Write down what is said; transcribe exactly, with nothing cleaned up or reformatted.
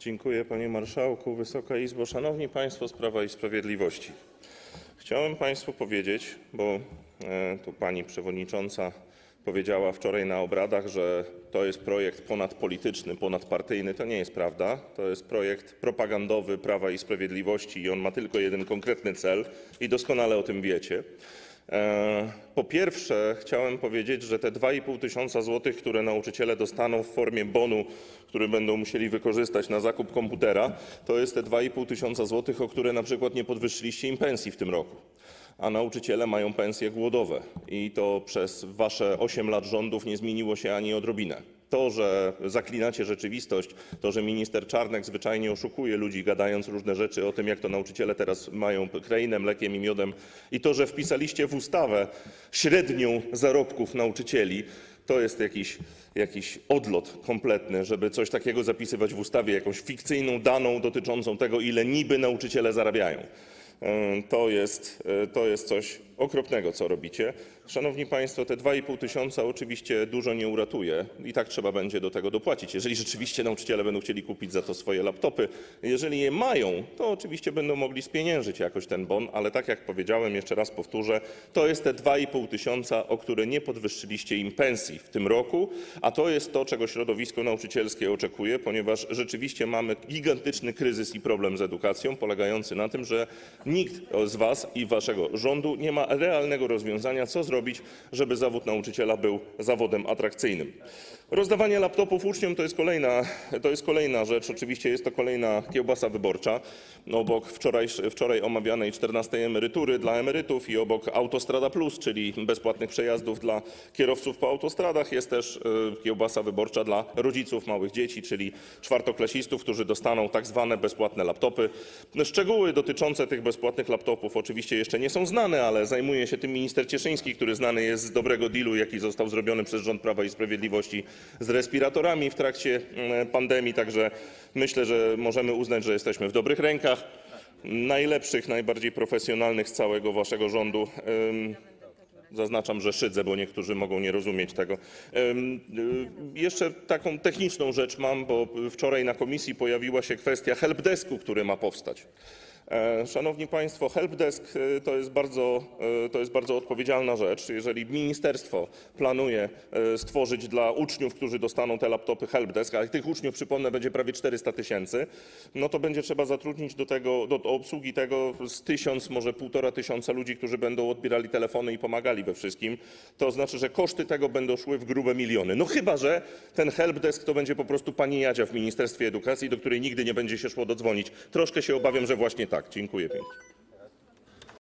Dziękuję, panie marszałku. Wysoka Izbo, szanowni państwo z Prawa i Sprawiedliwości. Chciałem państwu powiedzieć, bo tu pani przewodnicząca powiedziała wczoraj na obradach, że to jest projekt ponadpolityczny, ponadpartyjny. To nie jest prawda. To jest projekt propagandowy Prawa i Sprawiedliwości i on ma tylko jeden konkretny cel i doskonale o tym wiecie. Po pierwsze chciałem powiedzieć, że te dwa i pół tysiąca złotych, które nauczyciele dostaną w formie bonu, który będą musieli wykorzystać na zakup komputera, to jest te dwa i pół tysiąca złotych, o które na przykład nie podwyższyliście im pensji w tym roku. A nauczyciele mają pensje głodowe i to przez wasze osiem lat rządów nie zmieniło się ani odrobinę. To, że zaklinacie rzeczywistość, to, że minister Czarnek zwyczajnie oszukuje ludzi, gadając różne rzeczy o tym, jak to nauczyciele teraz mają krainę mlekiem i miodem, i to, że wpisaliście w ustawę średnią zarobków nauczycieli, to jest jakiś, jakiś odlot kompletny, żeby coś takiego zapisywać w ustawie, jakąś fikcyjną daną dotyczącą tego, ile niby nauczyciele zarabiają. To jest, to jest coś okropnego, co robicie. Szanowni państwo, te dwa i pół tysiąca oczywiście dużo nie uratuje i tak trzeba będzie do tego dopłacić, jeżeli rzeczywiście nauczyciele będą chcieli kupić za to swoje laptopy. Jeżeli je mają, to oczywiście będą mogli spieniężyć jakoś ten bon, ale tak jak powiedziałem, jeszcze raz powtórzę, to jest te dwa i pół tysiąca, o które nie podwyższyliście im pensji w tym roku, a to jest to, czego środowisko nauczycielskie oczekuje, ponieważ rzeczywiście mamy gigantyczny kryzys i problem z edukacją, polegający na tym, że nikt z was i waszego rządu nie ma realnego rozwiązania, co zrobić, żeby zawód nauczyciela był zawodem atrakcyjnym. Rozdawanie laptopów uczniom to jest kolejna, to jest kolejna rzecz. Oczywiście jest to kolejna kiełbasa wyborcza. Obok wczoraj, wczoraj omawianej czternastej emerytury dla emerytów i obok Autostrada Plus, czyli bezpłatnych przejazdów dla kierowców po autostradach, jest też kiełbasa wyborcza dla rodziców małych dzieci, czyli czwartoklasistów, którzy dostaną tak zwane bezpłatne laptopy. Szczegóły dotyczące tych bezpłatnych laptopów oczywiście jeszcze nie są znane, ale zajmuje się tym minister Cieszyński, który znany jest z dobrego dealu, jaki został zrobiony przez rząd Prawa i Sprawiedliwości z respiratorami w trakcie pandemii. Także myślę, że możemy uznać, że jesteśmy w dobrych rękach, najlepszych, najbardziej profesjonalnych z całego waszego rządu. Zaznaczam, że szydzę, bo niektórzy mogą nie rozumieć tego. Jeszcze taką techniczną rzecz mam, bo wczoraj na komisji pojawiła się kwestia helpdesku, który ma powstać. Szanowni państwo, helpdesk to jest bardzo, to jest bardzo odpowiedzialna rzecz. Jeżeli ministerstwo planuje stworzyć dla uczniów, którzy dostaną te laptopy, helpdesk, a tych uczniów, przypomnę, będzie prawie czterysta tysięcy, no to będzie trzeba zatrudnić do tego, do obsługi tego z tysiąc, może półtora tysiąca ludzi, którzy będą odbierali telefony i pomagali we wszystkim. To znaczy, że koszty tego będą szły w grube miliony. No chyba że ten helpdesk to będzie po prostu pani Jadzia w Ministerstwie Edukacji, do której nigdy nie będzie się szło dodzwonić. Troszkę się obawiam, że właśnie tak. Tak, dziękuję pięknie.